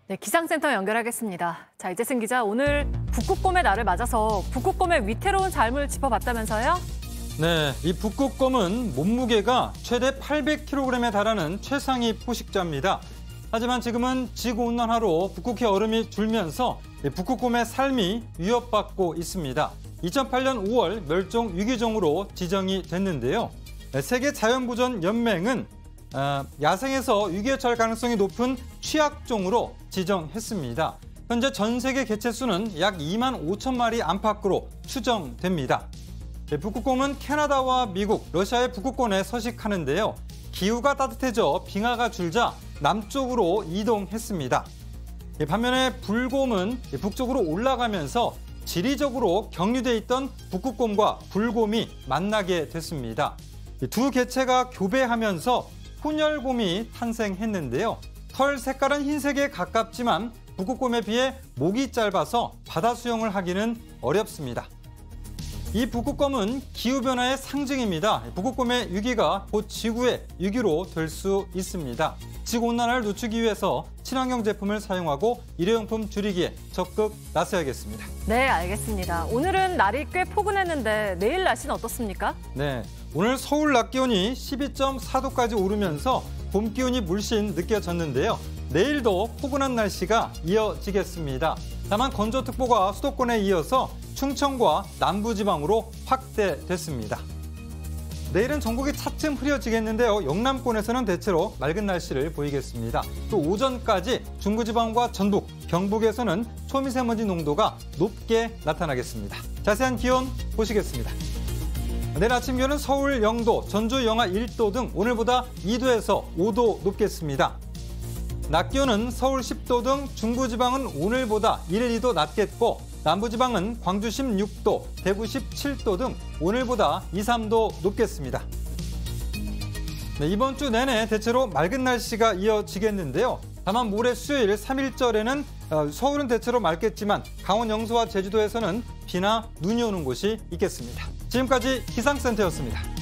네, 기상센터 연결하겠습니다. 자, 이재승 기자, 오늘 북극곰의 날을 맞아서 북극곰의 위태로운 삶을 짚어봤다면서요? 네, 이 북극곰은 몸무게가 최대 800kg에 달하는 최상위 포식자입니다. 하지만 지금은 지구온난화로 북극해 얼음이 줄면서 북극곰의 삶이 위협받고 있습니다. 2008년 5월 멸종 위기종으로 지정이 됐는데요. 세계자연보전연맹은 야생에서 위기에 처할 가능성이 높은 취약종으로 지정했습니다. 현재 전 세계 개체수는 약 2만 5천 마리 안팎으로 추정됩니다. 북극곰은 캐나다와 미국, 러시아의 북극권에 서식하는데요. 기후가 따뜻해져 빙하가 줄자 남쪽으로 이동했습니다. 반면에 불곰은 북쪽으로 올라가면서 지리적으로 격리돼 있던 북극곰과 불곰이 만나게 됐습니다. 두 개체가 교배하면서 혼혈곰이 탄생했는데요. 털 색깔은 흰색에 가깝지만 북극곰에 비해 목이 짧아서 바다 수영을 하기는 어렵습니다. 이 북극곰은 기후변화의 상징입니다. 북극곰의 위기가 곧 지구의 위기로 될 수 있습니다. 지구온난화를 늦추기 위해서 친환경 제품을 사용하고 일회용품 줄이기에 적극 나서야겠습니다. 네, 알겠습니다. 오늘은 날이 꽤 포근했는데 내일 날씨는 어떻습니까? 네, 오늘 서울 낮 기온이 12.4도까지 오르면서 봄 기온이 물씬 느껴졌는데요. 내일도 포근한 날씨가 이어지겠습니다. 다만 건조특보가 수도권에 이어서 충청과 남부지방으로 확대됐습니다. 내일은 전국이 차츰 흐려지겠는데요. 영남권에서는 대체로 맑은 날씨를 보이겠습니다. 또 오전까지 중부지방과 전북, 경북에서는 초미세먼지 농도가 높게 나타나겠습니다. 자세한 기온 보시겠습니다. 내일 아침 기온은 서울 0도, 전주 영하 1도 등 오늘보다 2도에서 5도 높겠습니다. 낮 기온은 서울 10도 등 중부지방은 오늘보다 1, 2도 낮겠고 남부지방은 광주 16도, 대구 17도 등 오늘보다 2, 3도 높겠습니다. 네, 이번 주 내내 대체로 맑은 날씨가 이어지겠는데요. 다만 모레 수요일 3일절에는 서울은 대체로 맑겠지만 강원 영서와 제주도에서는 비나 눈이 오는 곳이 있겠습니다. 지금까지 기상센터였습니다.